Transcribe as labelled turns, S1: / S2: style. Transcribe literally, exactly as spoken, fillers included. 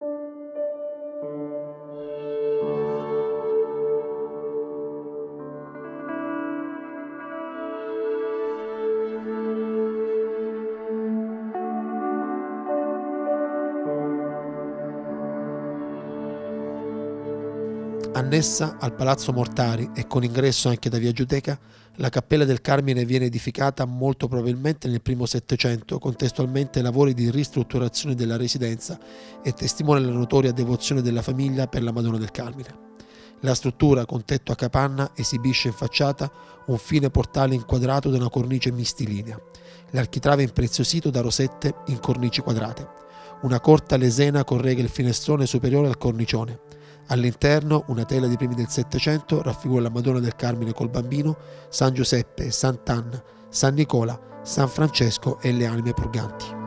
S1: Annessa al Palazzo Mortari e con ingresso anche da via Giudecca, la Cappella del Carmine viene edificata molto probabilmente nel primo Settecento, contestualmente ai lavori di ristrutturazione della residenza, e testimonia la notoria devozione della famiglia per la Madonna del Carmine. La struttura, con tetto a capanna, esibisce in facciata un fine portale inquadrato da una cornice mistilinea. L'architrave è impreziosito da rosette in cornici quadrate. Una corta lesena correga il finestrone superiore al cornicione. All'interno una tela dei primi del Settecento raffigura la Madonna del Carmine col Bambino, San Giuseppe, Sant'Anna, San Nicola, San Francesco e le anime purganti.